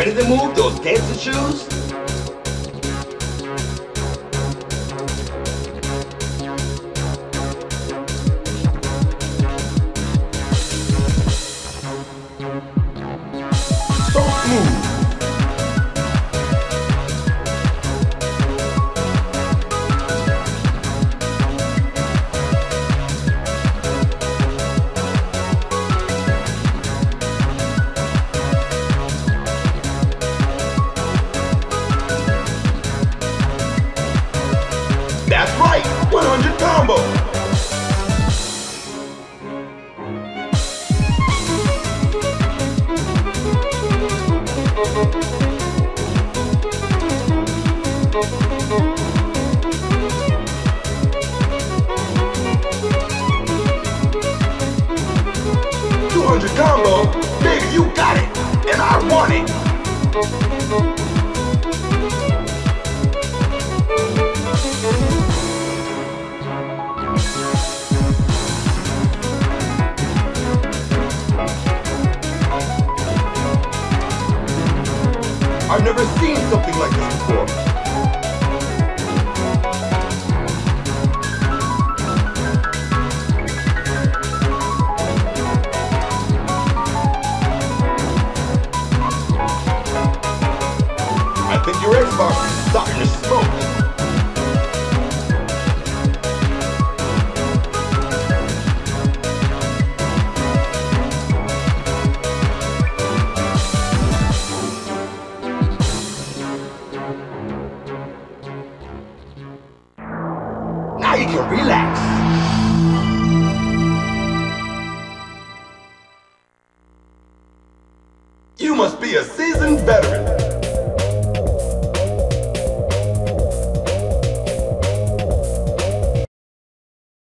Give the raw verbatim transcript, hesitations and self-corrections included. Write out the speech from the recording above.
Ready to move those gangster shoes? So smooth. That's right, one hundred combo. two hundred combo, baby, you got it, and I want it. I've never seen something like this before. I think your Xbox is starting to smoke. Now you can relax. You must be a seasoned veteran.